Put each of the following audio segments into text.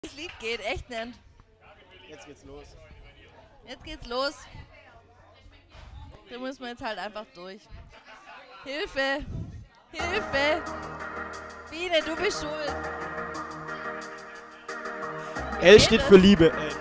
Das Lied geht echt nicht. Jetzt geht's los. Jetzt geht's los. Da müssen wir jetzt halt einfach durch. Hilfe! Hilfe! Biene, du bist schuld. L steht für Liebe. Nee.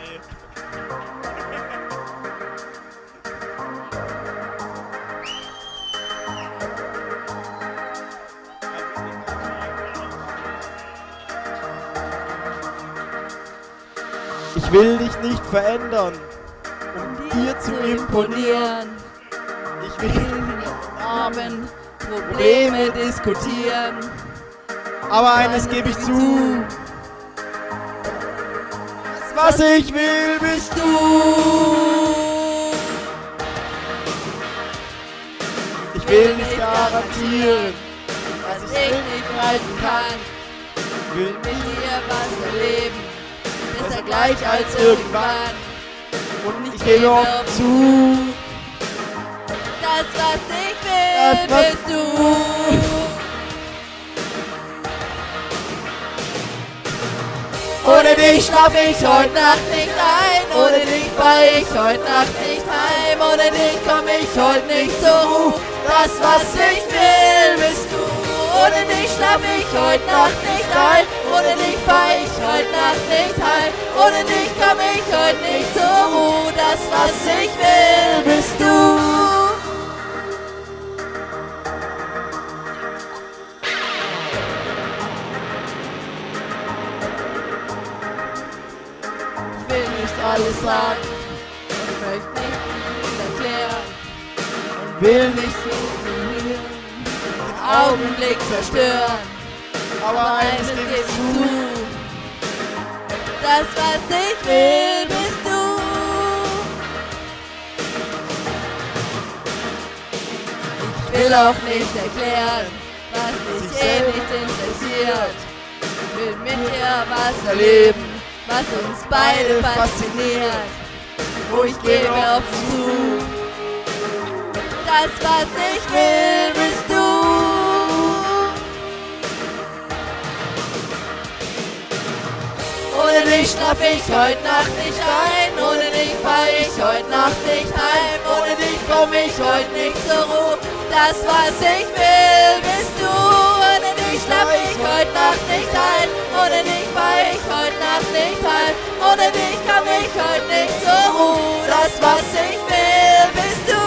Ich will dich nicht verändern, um dir zu imponieren. Ich will Jeden Abend Probleme diskutieren. aber eines gebe ich zu. Das, was ich will, bist du. Ich will nicht garantieren, was ich nicht halten kann. will Mit dir was erleben. Besser gleich gleich als als irgendwann. irgendwann. Und ich gebe auch zu. Das, was ich will, Das, was bist du. Ohne dich schlaf ich heute Nacht nicht ein. Ohne dich fahr ich heute Nacht nicht heim. Ohne dich komm ich heute nicht zur Ruhe. Das, was ich will, bist du. Ohne dich schlaf ich heute Nacht nicht ein. Ohne dich fahr ich heute Nacht nicht heim. Ohne dich komm ich heute nicht zur Ruhe. Das, was ich will, bist du. Ich will nicht alles sagen und möchte nicht erklären und will nicht simulieren, den Augenblick zerstören. Aber Eines eines gebe gebe ich ich zu, zu. das, was ich will, bist du. Ich will auch nicht erklären, was dich nicht interessiert. Ich will mit dir was erleben, was uns beide fasziniert. Wo ich gebe auf zu. Das, was ich will, bist du. Ohne dich schlaf ich heute Nacht nicht ein. Ohne dich fahr ich heute Nacht nicht heim. Ohne dich komm ich heute nicht zur Ruhe. Das, was ich will, bist du. Ohne dich schlaf ich heute Nacht nicht ein. Ohne dich fahr ich heute Nacht nicht heim. Ohne dich komm ich heute nicht zur Ruhe. Das, was ich will, bist du.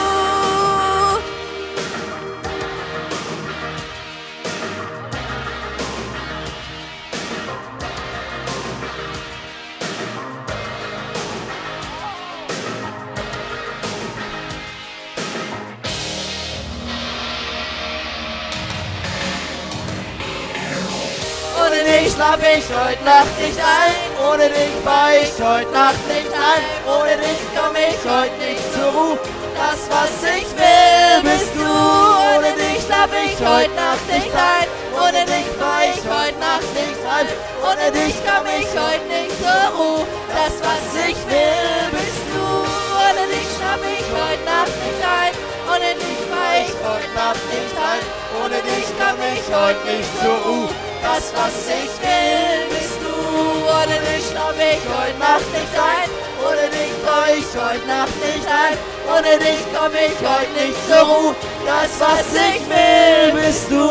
Ohne dich schlaf ich heute Nacht nicht ein. Ohne dich fahr ich heute Nacht nicht heim. Ohne dich komm ich heute nicht zur Ruhe. Das, was ich will, bist du. Ohne dich schlaf ich heute Nacht nicht ein. Ohne dich fahr ich heute Nacht nicht heim. Ohne dich komm ich heute nicht zur Ruhe. Das, was ich will, bist du. Ohne dich schlaf ich heute Nacht nicht ein. Ohne dich fahr ich heute Nacht nicht heim. Ohne dich komm ich heute nicht zur Ruhe. Das, was ich will, bist du. Ohne dich schlaf ich heute Nacht nicht ein. Ohne dich fahr ich heute Nacht nicht ein. Ohne dich komm ich heute nicht zur Ruhe. Das, was ich will, bist du.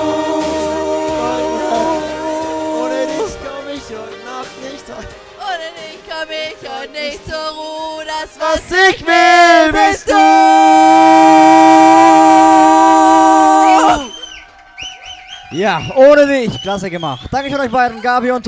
Ohne dich komm ich heute Nacht nicht ein. Ohne dich komm ich heute nicht zur Ruhe. Das, Was ich will, bist du. Ja, ohne dich. Klasse gemacht. Danke euch beiden, Gabi und